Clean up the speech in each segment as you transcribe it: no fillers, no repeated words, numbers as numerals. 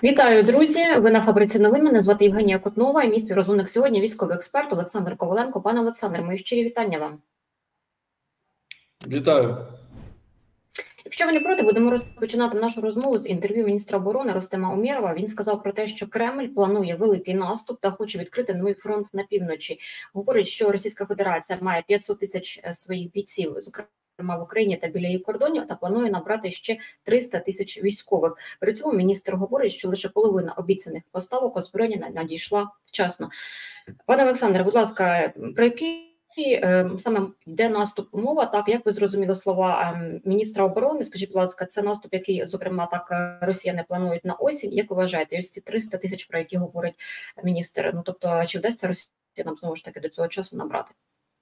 Вітаю, друзі! Ви на Фабриці новин. Мене звати Євгенія Котнова і мій співрозмовник сьогодні військовий експерт Олександр Коваленко. Пане Олександре, мої щирі вітання вам. Вітаю. Якщо ви не проти, будемо розпочинати нашу розмову з інтерв'ю міністра оборони Рустема Умєрова. Він сказав про те, що Кремль планує великий наступ та хоче відкрити новий фронт на півночі. Говорить, що Російська Федерація має 500 тисяч своїх бійців, зокрема в Україні та біля її кордонів, та планує набрати ще 300 тисяч військових. При цьому міністр говорить, що лише половина обіцяних поставок озброєння надійшла вчасно. Пане Олександре, будь ласка, про який саме йде наступ мова, так, як ви зрозуміли слова міністра оборони? Скажіть, будь ласка, це наступ, який, зокрема, так росіяни планують на осінь. Як ви вважаєте, ось ці 300 тисяч, про які говорить міністр, ну, тобто, чи вдасться росіянам знову ж таки до цього часу набрати?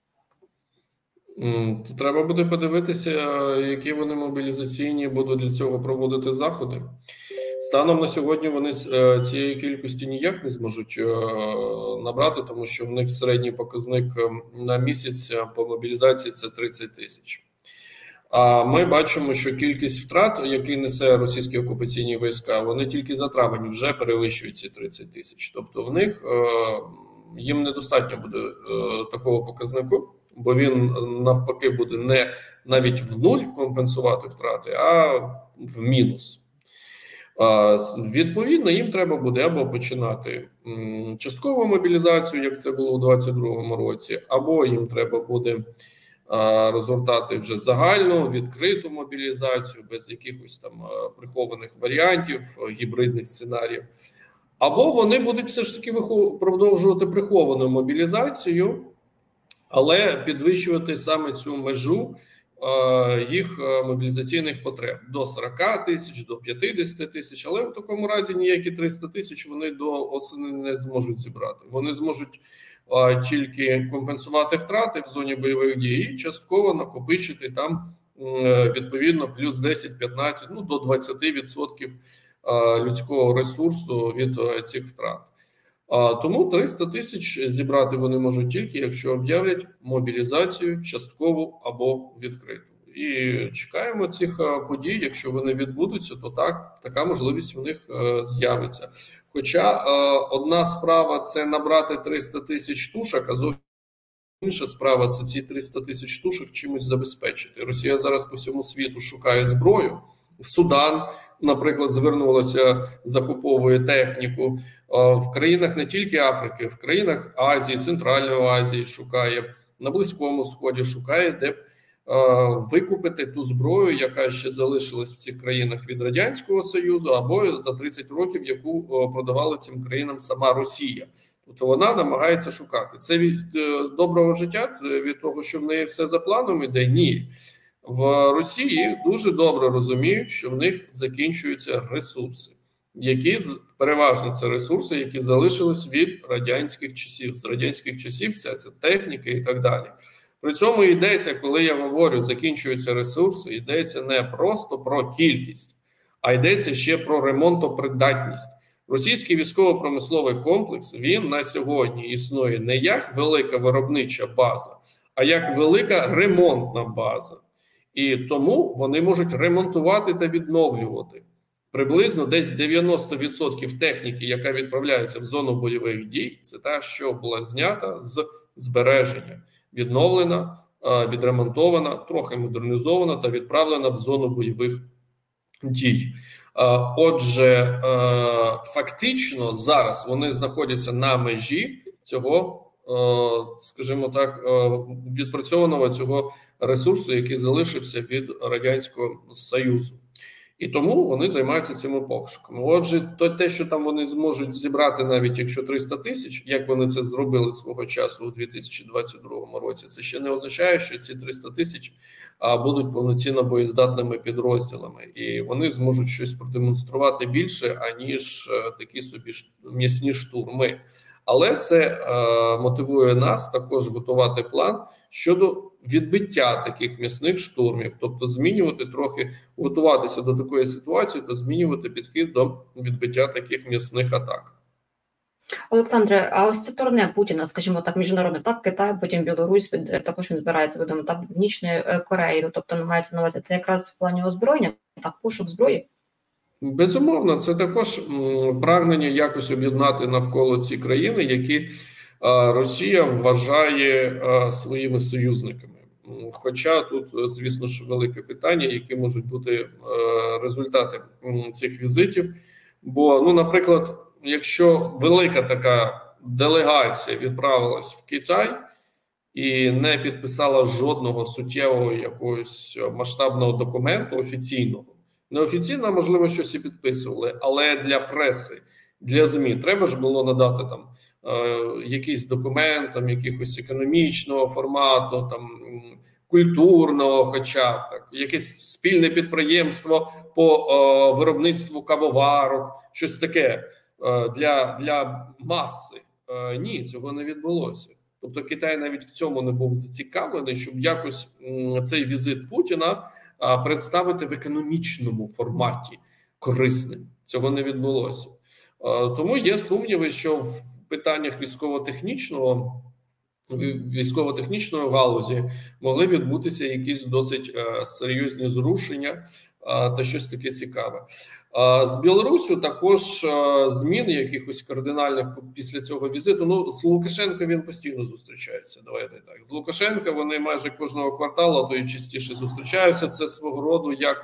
Треба буде подивитися, які вони мобілізаційні будуть для цього проводити заходи. Станом на сьогодні вони цієї кількості ніяк не зможуть набрати, тому що в них середній показник на місяць по мобілізації – це 30 тисяч. А ми бачимо, що кількість втрат, які несе російські окупаційні війська, вони тільки за травень вже перевищують ці 30 тисяч. Тобто в них їм недостатньо буде такого показнику, бо він навпаки буде не навіть в нуль компенсувати втрати, а в мінус. Відповідно, їм треба буде або починати часткову мобілізацію, як це було у 2022 році, або їм треба буде розгортати вже загальну, відкриту мобілізацію, без якихось там прихованих варіантів, гібридних сценаріїв. Або вони будуть все ж таки продовжувати приховану мобілізацію, але підвищувати саме цю межу їх мобілізаційних потреб до 40 тисяч, до 50 тисяч, але в такому разі ніякі 300 тисяч вони до осені не зможуть зібрати. Вони зможуть тільки компенсувати втрати в зоні бойових дій і частково накопичити там відповідно плюс 10-15, ну до 20% людського ресурсу від цих втрат. Тому 300 тисяч зібрати вони можуть тільки, якщо об'являть мобілізацію часткову або відкриту. І чекаємо цих подій, якщо вони відбудуться, то так, така можливість у них з'явиться. Хоча одна справа – це набрати 300 тисяч тушок, а зовсім інша справа – це ці 300 тисяч тушок чимось забезпечити. Росія зараз по всьому світу шукає зброю. Судан, наприклад, звернулася, закуповує техніку. В країнах не тільки Африки, в країнах Азії, Центральної Азії шукає, на Близькому Сході шукає, де б викупити ту зброю, яка ще залишилась в цих країнах від Радянського Союзу, або за 30 років, яку продавала цим країнам сама Росія. Тобто вона намагається шукати. Це від доброго життя, це від того, що в неї все за планом іде? Ні. В Росії дуже добре розуміють, що в них закінчуються ресурси, які переважно це ресурси, які залишились від радянських часів. З радянських часів це техніка і так далі. При цьому йдеться, коли я говорю, закінчуються ресурси, йдеться не просто про кількість, а йдеться ще про ремонтопридатність. Російський військово-промисловий комплекс, він на сьогодні існує не як велика виробнича база, а як велика ремонтна база. І тому вони можуть ремонтувати та відновлювати. Приблизно десь 90% техніки, яка відправляється в зону бойових дій, це та, що була знята з збереження, відновлена, відремонтована, трохи модернізована та відправлена в зону бойових дій. Отже, фактично зараз вони знаходяться на межі цього, скажімо так, відпрацьованого цього ресурсу, який залишився від Радянського Союзу. І тому вони займаються цими пошуками. Отже, те, що там вони зможуть зібрати, навіть якщо 300 тисяч, як вони це зробили свого часу у 2022 році, це ще не означає, що ці 300 тисяч будуть повноцінно боєздатними підрозділами. І вони зможуть щось продемонструвати більше, аніж такі собі м'ясні штурми. Але це мотивує нас також готувати план щодо відбиття таких м'ясних штурмів, тобто змінювати трохи, готуватися до такої ситуації та змінювати підхід до відбиття таких м'ясних атак. Олександре, а ось це турне Путіна, скажімо так, міжнародне, так, Китай, потім Білорусь, також він збирається, видимо, так, Північної Кореї, тобто намагається на увазі, це якраз в плані озброєння, так, пошук зброї? Безумовно, це також прагнення якось об'єднати навколо ці країни, які Росія вважає своїми союзниками. Хоча тут, звісно ж, велике питання, які можуть бути результати цих візитів. Бо, ну, наприклад, якщо велика така делегація відправилась в Китай і не підписала жодного суттєвого якогось масштабного документу офіційного, неофіційно, можливо, щось і підписували, але для преси, для ЗМІ треба ж було надати там якийсь документ, там якихось економічного формату, там культурного, хоча б так, якесь спільне підприємство по виробництву кавоварок, щось таке для маси. Ні, цього не відбулося. Тобто Китай навіть в цьому не був зацікавлений, щоб якось цей візит Путіна представити в економічному форматі корисним. Цього не відбулося. Тому є сумніви, що в питаннях військово-технічної галузі могли відбутися якісь досить серйозні зрушення та щось таке цікаве. З Білоруссю також змін якихось кардинальних після цього візиту. Ну, з Лукашенко він постійно зустрічається, давайте так. З Лукашенко вони майже кожного кварталу, а то й частіше зустрічаються. Це свого роду як,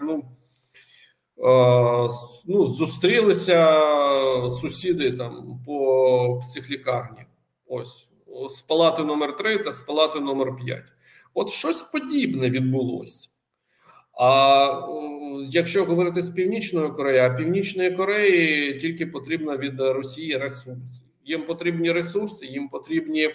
зустрілися сусіди там по психлікарні. Ось, з палати номер 3 та з палати номер 5. От щось подібне відбулося. А якщо говорити з Північною Кореєю, а Північної Кореї тільки потрібно від Росії ресурси. Їм потрібні ресурси, їм потрібні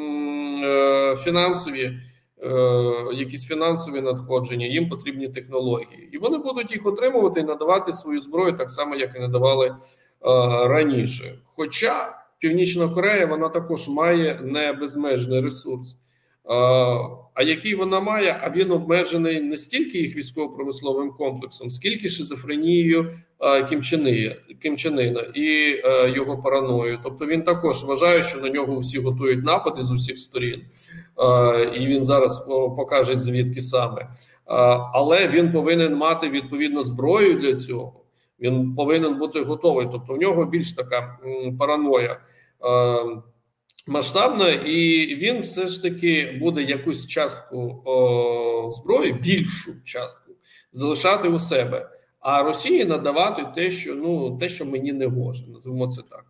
якісь фінансові надходження, їм потрібні технології. І вони будуть їх отримувати і надавати свою зброю так само, як і надавали раніше. Хоча Північна Корея, вона також має не безмежний ресурс. А який вона має? А він обмежений не стільки їх військово-промисловим комплексом, скільки шизофренією Кім Чен Іна і його параною. Тобто він також вважає, що на нього всі готують напади з усіх сторін. І він зараз покаже, звідки саме. Але він повинен мати відповідну зброю для цього. Він повинен бути готовий. Тобто в нього більш така параноя масштабна, і він все ж таки буде якусь частку зброї, більшу частку, залишати у себе, а Росії надавати те, що мені не гоже, назвемо це так.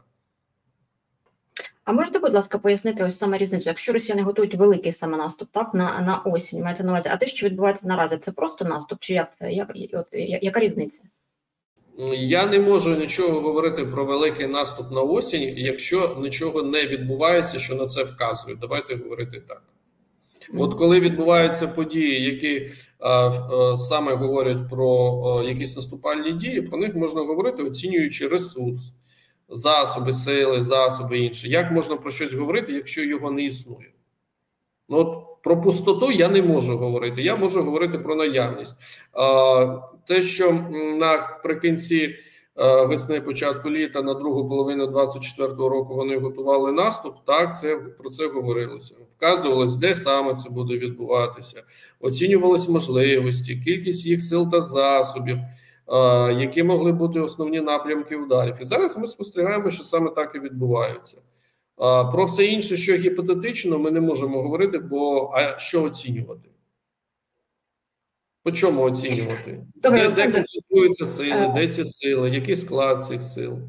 А можете, будь ласка, пояснити ось саме різницю? Якщо росіяни готують великий саме наступ, так, на осінь, мається на увазі, а те, що відбувається наразі, це просто наступ, чи як це? Яка різниця? Я не можу нічого говорити про великий наступ на осінь, якщо нічого не відбувається, що на це вказує. Давайте говорити так. От коли відбуваються події, які саме говорять про якісь наступальні дії, про них можна говорити, оцінюючи ресурс, засоби, сили, засоби інші. Як можна про щось говорити, якщо його не існує? Ну, от про пустоту я не можу говорити, я можу говорити про наявність. Те, що наприкінці весни, початку літа, на другу половину 24-го року вони готували наступ, так, про це говорилося. Вказувалось, де саме це буде відбуватися, оцінювалися можливості, кількість їх сил та засобів, які могли бути основні напрямки ударів. І зараз ми спостерігаємо, що саме так і відбувається. Про все інше, що гіпотетично, ми не можемо говорити, бо що оцінювати? По чому оцінювати? Де концентруються сили, де ці сили, який склад цих сил?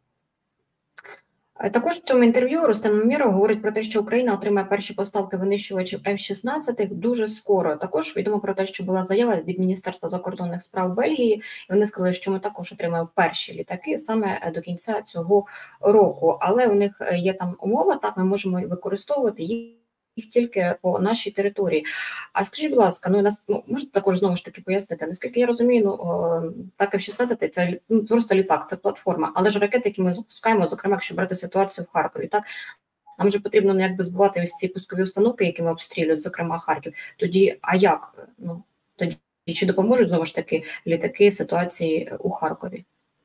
Також в цьому інтерв'ю Рустем Умєров говорить про те, що Україна отримає перші поставки винищувачів F-16 дуже скоро. Також відомо про те, що була заява від Міністерства закордонних справ Бельгії, і вони сказали, що ми також отримаємо перші літаки саме до кінця цього року. Але у них є там умова, так, ми можемо використовувати їх тільки по нашій території. А скажіть, будь ласка, можете також знову ж таки пояснити, наскільки я розумію, так F-16 – це просто літак, це платформа, але ж ракети, які ми запускаємо, зокрема, якщо брати ситуацію в Харкові, так, нам же потрібно якби збивати ось ці пускові установки, якими обстрілюють, зокрема Харків. Тоді, а як? Тоді чи допоможуть знову ж таки літаки ситуації у Харкові?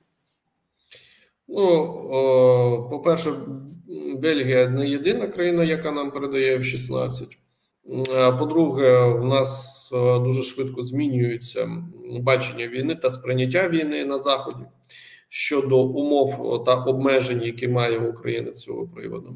По-перше, Бельгія не єдина країна, яка нам передає F-16. По-друге, в нас дуже швидко змінюється бачення війни та сприйняття війни на Заході. щодо умов та обмежень, які має Україна з цього приводу.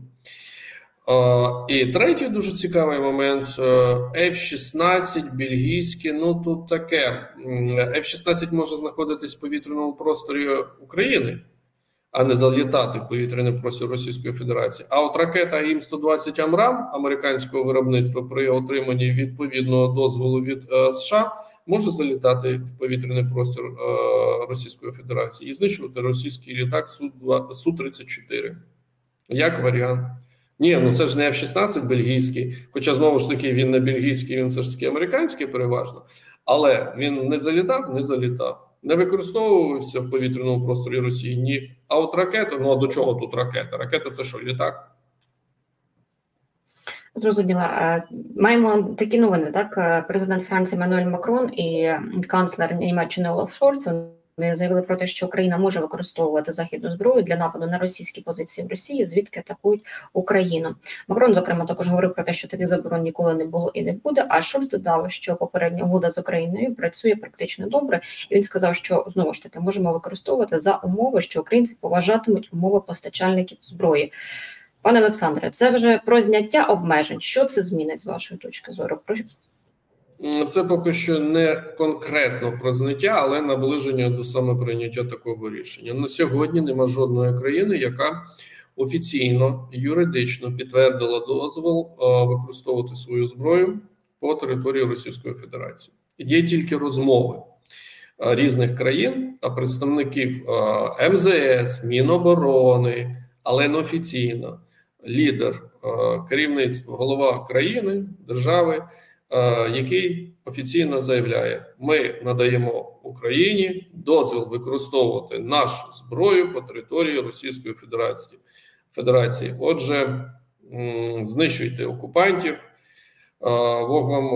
І третій дуже цікавий момент – F-16 бельгійські, ну тут таке, F-16 може знаходитись в повітряному просторі України, а не залітати в повітряний простір Російської Федерації. А от ракета АІМ-120 «Амрам» американського виробництва при отриманні відповідного дозволу від США може залітати в повітряний простір Російської Федерації і знищувати російський літак Су-34. Як варіант. Ні, ну це ж не F-16 бельгійський, хоча, знову ж таки, він не бельгійський, він все ж таки американський переважно, але він не залітав. Не використовувався в повітряному просторі Росії, ні. А от ракети, ну а до чого тут ракета? Ракета – це що, літак? Зрозуміла. Маємо такі новини, так? Президент Франції Еммануель Макрон і канцлер Німеччини Олаф Шольц, вони заявили про те, що Україна може використовувати західну зброю для нападу на російські позиції в Росії, звідки атакують Україну. Макрон, зокрема, також говорив про те, що таких заборон ніколи не було і не буде, а Шольц додав, що попередня угода з Україною працює практично добре, і він сказав, що, знову ж таки, можемо використовувати за умови, що українці поважатимуть умови постачальників зброї. Пане Олександре, це вже про зняття обмежень. Що це змінить з вашої точки зору? Це поки що не конкретно про зняття, але наближення до саме прийняття такого рішення. На сьогодні нема жодної країни, яка офіційно, юридично підтвердила дозвіл використовувати свою зброю по території Російської Федерації. Є тільки розмови різних країн та представників МЗС, Міноборони, але не офіційно. Лідер керівництва, голова країни, держави, який офіційно заявляє: ми надаємо Україні дозвіл використовувати нашу зброю по території Російської Федерації. Отже, знищуйте окупантів, Бог вам...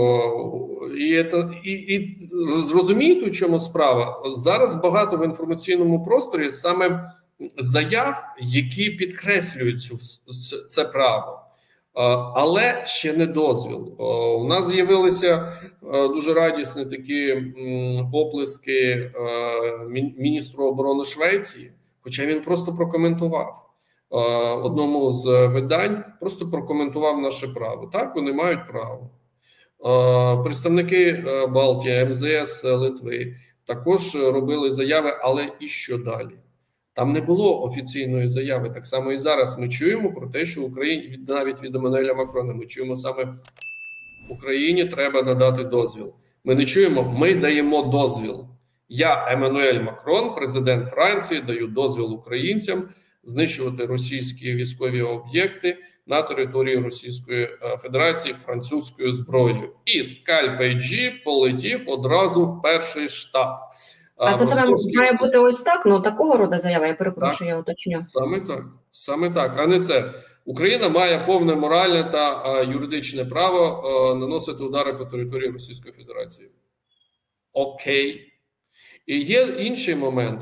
І зрозумієте, у чому справа? Зараз багато в інформаційному просторі саме заяв, які підкреслюють це право. Але ще не дозвіл. У нас з'явилися дуже радісні такі оплески міністру оборони Швеції, хоча він просто прокоментував. Одному з видань просто прокоментував наше право. Так, вони мають право. Представники Балтії, МЗС Литви також робили заяви, але і що далі? Там не було офіційної заяви. Так само і зараз ми чуємо про те, що Україні, навіть від Еммануеля Макрона, ми чуємо саме: Україні треба надати дозвіл. Ми не чуємо, ми даємо дозвіл. Я, Еммануель Макрон, президент Франції, даю дозвіл українцям знищувати російські військові об'єкти на території Російської Федерації французькою зброєю. І скальп IG полетів одразу в перший штаб. А це саме має бути ось так? Ну, такого роду заява, я перепрошую, я уточню. Саме так, а не це. Україна має повне моральне та юридичне право наносити удари по території Російської Федерації. Окей. І є інший момент.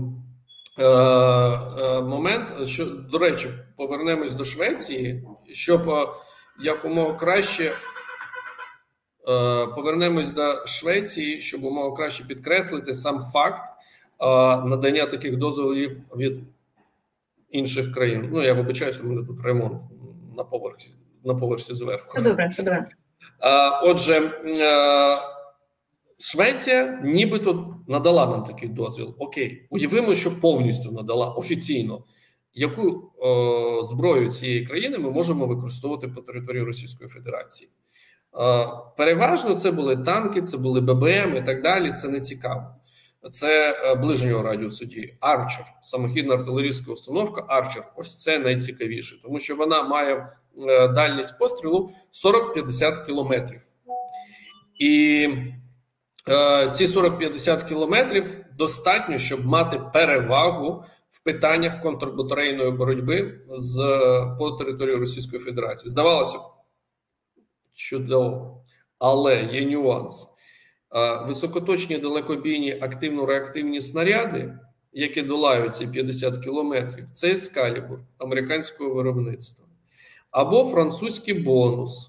Що, до речі, повернемось до Швеції, щоб якомога краще... Повернемось до Швеції, щоб умовно краще підкреслити сам факт надання таких дозволів від інших країн. Ну, я вибачаюся, у мене тут ремонт на поверсі зверху. Добре. Отже, Швеція нібито надала нам такий дозвіл. Окей, уявимо, що повністю надала офіційно. Яку зброю цієї країни ми можемо використовувати по території Російської Федерації? Переважно це були танки, це були ББМ і так далі, це не цікаво. Це ближнього радіусу дії. Арчер, самохідна артилерійська установка Арчер, ось це найцікавіше, тому що вона має дальність пострілу 40-50 кілометрів. І ці 40-50 кілометрів достатньо, щоб мати перевагу в питаннях контрбатарейної боротьби по території Російської Федерації. Здавалося б, чудово. Але є нюанс. Високоточні далекобійні активно-реактивні снаряди, які долають ці 50 кілометрів, це Ескалібур американського виробництва. Або французький бонус.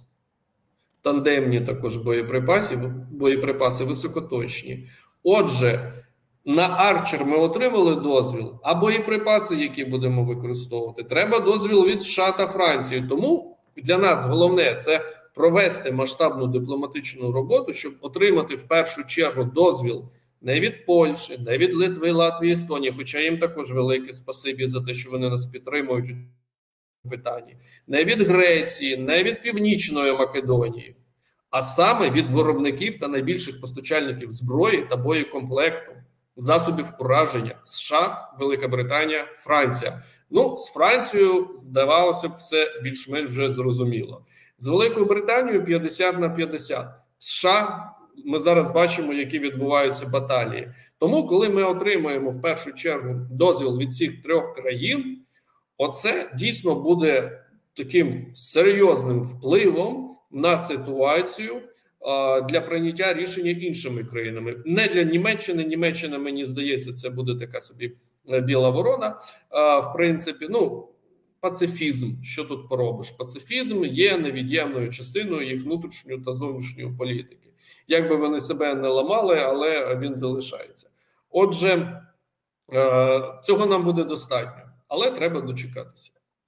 Тандемні також боєприпаси високоточні. Отже, На Арчер ми отримали дозвіл, а боєприпаси, які будемо використовувати, треба дозвіл від США та Франції. Тому для нас головне – це провести масштабну дипломатичну роботу, щоб отримати в першу чергу дозвіл не від Польщі, не від Литви, Латвії, Естонії, хоча їм також велике спасибі за те, що вони нас підтримують у питанні, не від Греції, не від Північної Македонії, а саме від виробників та найбільших постачальників зброї та боєкомплекту, засобів ураження США, Велика Британія, Франція. Ну, з Францією, здавалося б, все більш-менш вже зрозуміло. З Великою Британією 50/50. США ми зараз бачимо, які відбуваються баталії. Тому, коли ми отримуємо в першу чергу дозвіл від цих трьох країн, оце дійсно буде таким серйозним впливом на ситуацію для прийняття рішення іншими країнами. Не для Німеччини. Німеччина, мені здається, це буде така собі біла ворона. В принципі, ну, пацифізм, що тут поробиш? Пацифізм є невід'ємною частиною їх внутрішньої та зовнішньої політики. Як би вони себе не ламали, але він залишається. Отже, цього нам буде достатньо, але треба дочекатися.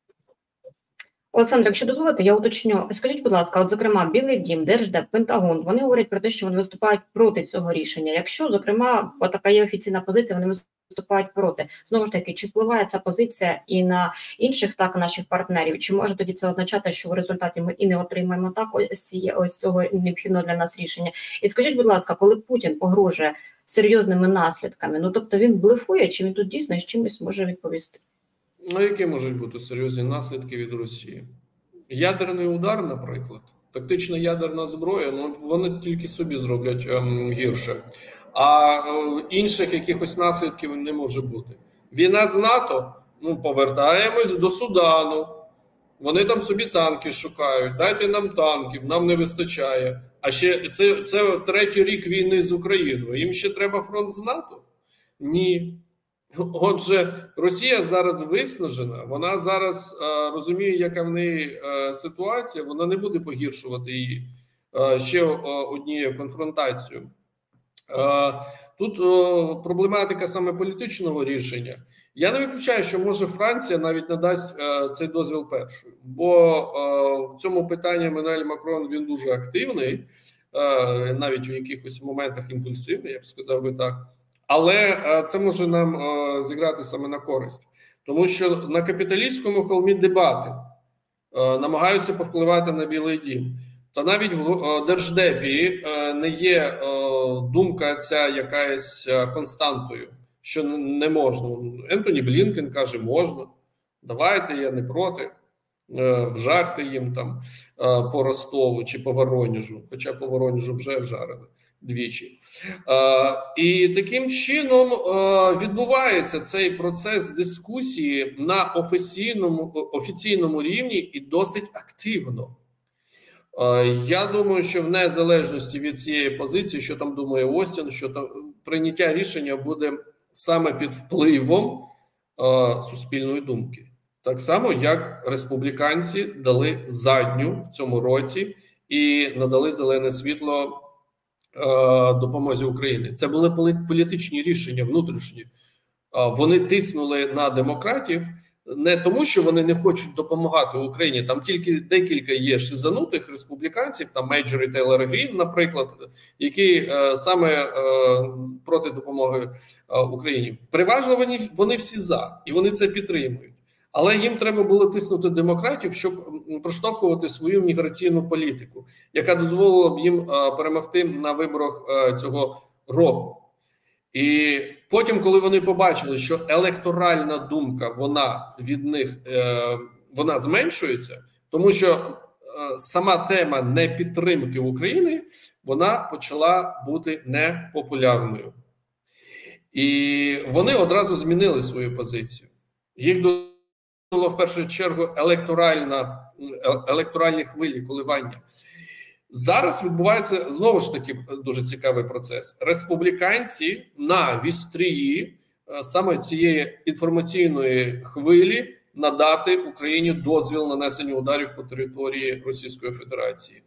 Олександр, якщо дозволите, я уточню. Скажіть, будь ласка, от, зокрема, Білий Дім, Держдеп, Пентагон, вони говорять про те, що вони виступають проти цього рішення. Якщо, зокрема, така є офіційна позиція, вони виступають проти. Знову ж таки, чи впливає ця позиція і на інших, так, наших партнерів? Чи може тоді це означати, що в результаті ми і не отримаємо так ось цього необхідного для нас рішення? І скажіть, будь ласка, коли Путін погрожує серйозними наслідками, ну, тобто він блефує, чи він тут дійсно з чимось може відповісти? Ну, які можуть бути серйозні наслідки від Росії? Ядерний удар, наприклад, тактична ядерна зброя, ну, вони тільки собі зроблять гірше. А інших якихось наслідків не може бути. Війна з НАТО, ну, повертаємось до Судану. Вони там собі танки шукають, дайте нам танків, нам не вистачає. А ще це третій рік війни з Україною. Їм ще треба фронт з НАТО? Ні. Отже, Росія зараз виснажена, вона зараз розуміє, яка в неї ситуація, вона не буде погіршувати її ще однією конфронтацією. Тут проблематика саме політичного рішення. Я не виключаю, що може Франція навіть надасть цей дозвіл першою, бо в цьому питанні Еммануель Макрон, він дуже активний, навіть в якихось моментах імпульсивний, я б сказав би так. Але це може нам зіграти саме на користь. Тому що на капіталістському холмі дебати намагаються повпливати на Білий Дім. Та навіть в Держдепі не є думка ця якась константою, що не можна. Ентоні Блінкен каже, можна, давайте, я не проти, вжарте їм там по Ростову чи по Воронежу, хоча по Воронежу вже вжарили двічі. І таким чином відбувається цей процес дискусії на офіційному рівні і досить активно. Я думаю, що в незалежності від цієї позиції, що там думає Остін, що там прийняття рішення буде саме під впливом суспільної думки. Так само, як республіканці дали задню в цьому році і надали зелене світло допомозі Україні. Це були політичні рішення внутрішні. Вони тиснули на демократів не тому, що вони не хочуть допомагати Україні. Там тільки декілька є шизанутих республіканців, там Мейджор і Тейлор Грін, наприклад, які саме проти допомоги Україні. Переважно вони всі за, і вони це підтримують. Але їм треба було тиснути демократів, щоб проштовхувати свою міграційну політику, яка дозволила б їм перемогти на виборах цього року. І потім, коли вони побачили, що електоральна думка, вона від них вона зменшується, тому що сама тема непідтримки України, вона почала бути непопулярною. І вони одразу змінили свою позицію. Їх в першу чергу електоральні хвилі, коливання. Зараз відбувається, знову ж таки, дуже цікавий процес. Республіканці на вістрії саме цієї інформаційної хвилі надати Україні дозвіл нанесення ударів по території Російської Федерації.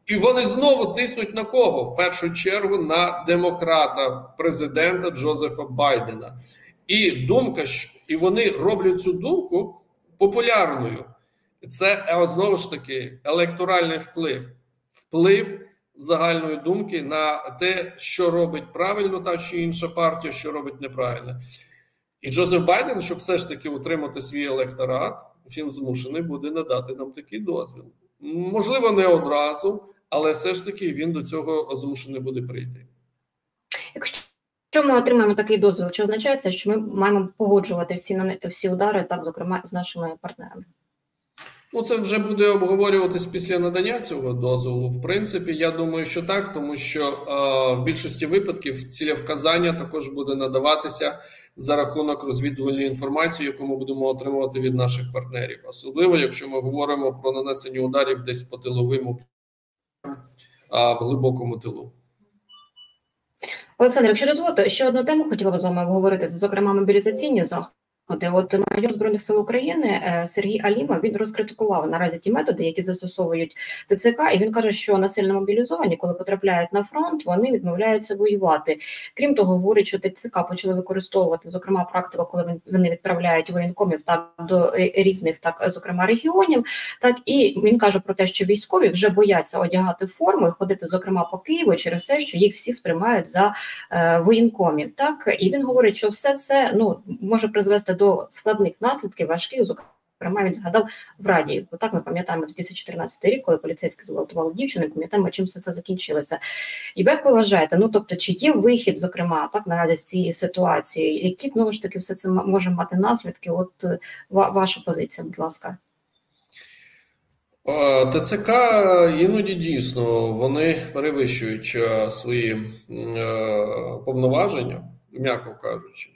І вони знову тиснуть на кого? В першу чергу на демократа, президента Джозефа Байдена. І думка, і вони роблять цю думку популярною. Це, знову ж таки, електоральний вплив. Вплив загальної думки на те, що робить правильно та чи інша партія, що робить неправильно. І Джозеф Байден, щоб все ж таки утримати свій електорат, він змушений буде надати нам такий дозвіл. Можливо, не одразу, але все ж таки він до цього змушений буде прийти. Якщо ми отримаємо такий дозвіл, чи означає це, що ми маємо погоджувати всі удари, так, зокрема, з нашими партнерами? Ну, це вже буде обговорюватись після надання цього дозволу. В принципі, я думаю, що так, тому що в більшості випадків цілевказання також буде надаватися за рахунок розвідувальної інформації, яку ми будемо отримувати від наших партнерів. Особливо, якщо ми говоримо про нанесення ударів десь по тиловим, в глибокому тилу. Олександр, якщо дозволите, ще одну тему хотіла б з вами обговорити, зокрема мобілізаційні заходи. От майор Збройних сил України Сергій Алімов, він розкритикував наразі ті методи, які застосовують ТЦК, і він каже, що насильно мобілізовані, коли потрапляють на фронт, вони відмовляються воювати. Крім того, говорить, що ТЦК почали використовувати, зокрема, практику, коли вони відправляють воєнкомів так до різних, так, зокрема, регіонів. Так, і він каже про те, що військові вже бояться одягати форму і ходити, зокрема, по Києву через те, що їх всі сприймають за воєнкомів. Так, і він говорить, що все це може призвести до складних наслідків, важких, зокрема, він згадав в Радіївку. Так, ми пам'ятаємо 2014 рік, коли поліцейські зґвалтували дівчину, пам'ятаємо, чим все це закінчилося. І як ви вважаєте, тобто, чи є вихід, зокрема, так, наразі з цієї ситуації, які, знову ж таки, все це може мати наслідки? От ваша позиція, будь ласка. ТЦК іноді дійсно, вони перевищують свої повноваження, м'яко кажучи.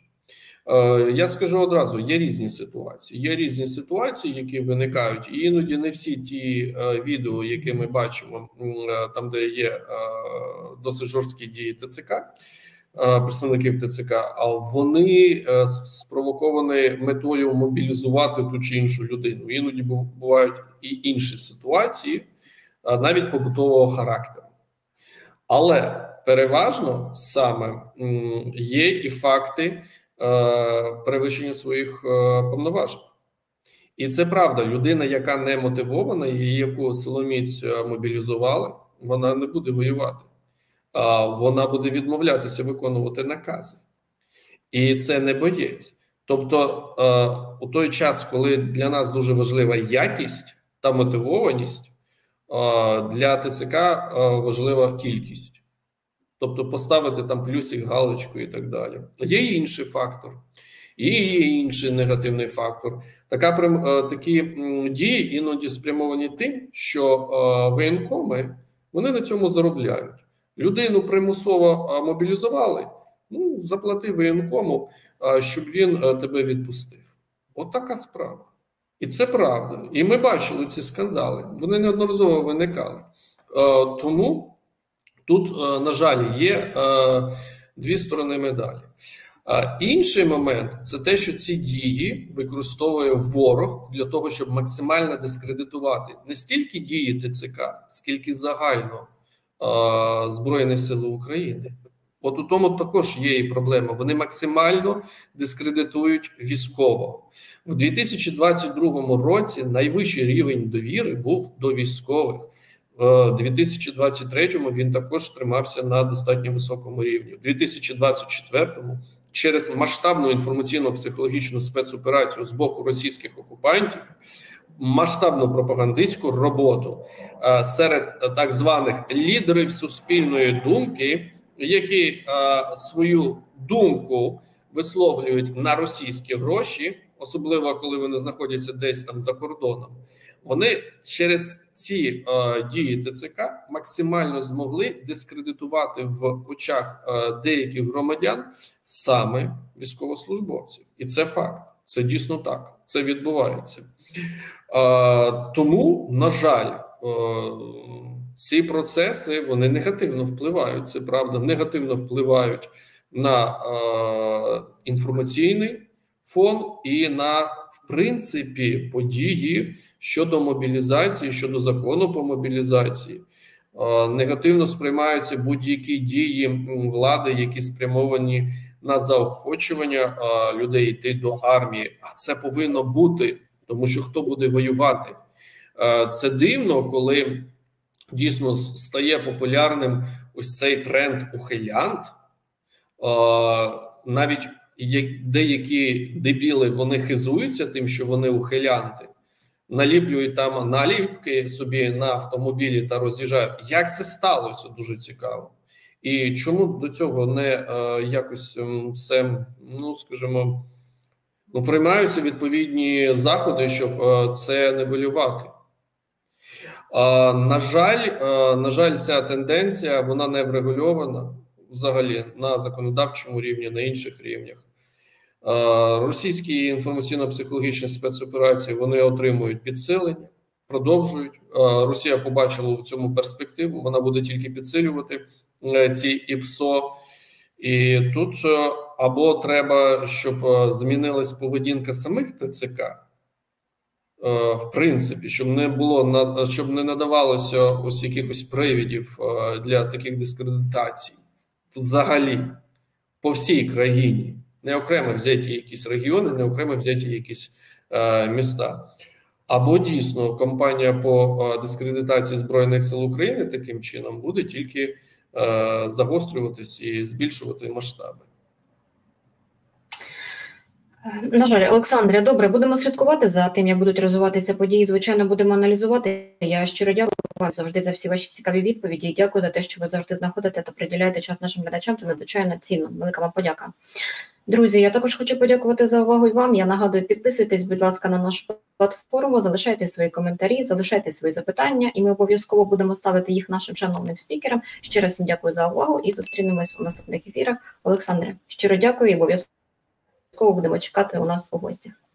Я скажу одразу, є різні ситуації. Є різні ситуації, які виникають, і іноді не всі ті відео, які ми бачимо, там, де є досить жорсткі дії ТЦК, представників ТЦК, а вони спровоковані метою мобілізувати ту чи іншу людину. Іноді бувають і інші ситуації, навіть побутового характеру. Але переважно саме є і факти перевищення своїх повноважень. І це правда, людина, яка не мотивована, і яку силоміць мобілізували, вона не буде воювати. Вона буде відмовлятися виконувати накази. І це не боєць. Тобто, у той час, коли для нас дуже важлива якість та мотивованість, для ТЦК важлива кількість. Тобто поставити там плюсик, галочку і так далі. Є інший фактор, і є інший негативний фактор. Такі дії іноді спрямовані тим, що воєнкоми, вони на цьому заробляють. Людину примусово мобілізували, заплати воєнкому, щоб він тебе відпустив. От така справа. І це правда. І ми бачили ці скандали. Вони неодноразово виникали. Тому тут, на жаль, є дві сторони медалі. Інший момент – це те, що ці дії використовує ворог для того, щоб максимально дискредитувати не стільки дії ТЦК, скільки загально Збройні Сили України. От у тому також є і проблема. Вони максимально дискредитують військового. В 2022 році найвищий рівень довіри був до військових. В 2023-му він також тримався на достатньо високому рівні. В 2024-му через масштабну інформаційно-психологічну спецоперацію з боку російських окупантів, масштабну пропагандистську роботу серед так званих лідерів суспільної думки, які свою думку висловлюють на російські гроші, особливо коли вони знаходяться десь там за кордоном, вони через ці дії ТЦК максимально змогли дискредитувати в очах деяких громадян саме військовослужбовців. І це факт. Це дійсно так. Це відбувається. Тому, на жаль, ці процеси, вони негативно впливають, це правда, негативно впливають на інформаційний фон і на, в принципі, події щодо мобілізації, щодо закону по мобілізації. Негативно сприймаються будь-які дії влади, які спрямовані на заохочування людей йти до армії. А це повинно бути, тому що хто буде воювати? Це дивно, коли дійсно стає популярним ось цей тренд ухилянт. Навіть деякі дебіли, вони хизуються тим, що вони ухилянти, наліплюють там наліпки собі на автомобілі та роз'їжджають. Як це сталося? Дуже цікаво. І чому до цього не якось все, ну, скажімо, ну, приймаються відповідні заходи, щоб це нивелювати. На жаль, ця тенденція, вона не врегульована взагалі на законодавчому рівні, на інших рівнях. Російські інформаційно-психологічні спецоперації, вони отримують підсилення, продовжують. Росія побачила в цьому перспективу, вона буде тільки підсилювати ці ІПСО. І тут або треба, щоб змінилась поведінка самих ТЦК, в принципі, щоб не надавалося ось якихось привідів для таких дискредитацій взагалі по всій країні. Не окремо взяті якісь регіони, не окремо взяті якісь міста. Або дійсно кампанія по дискредитації Збройних сил України таким чином буде тільки загострюватись і збільшувати масштаби. На жаль, Олександре, добре, будемо слідкувати за тим, як будуть розвиватися події. Звичайно, будемо аналізувати. Я щиро дякую вам завжди за всі ваші цікаві відповіді. І дякую за те, що ви завжди знаходите та приділяєте час нашим глядачам. Це надзвичайно цінно. Велика вам подяка. Друзі, я також хочу подякувати за увагу і вам. Я нагадую, підписуйтесь, будь ласка, на нашу платформу, залишайте свої коментарі, залишайте свої запитання, і ми обов'язково будемо ставити їх нашим шановним спікерам. Ще раз всім дякую за увагу і зустрінемось у наступних ефірах. Олександре, щиро дякую і обов'язково будемо чекати у нас у гостях.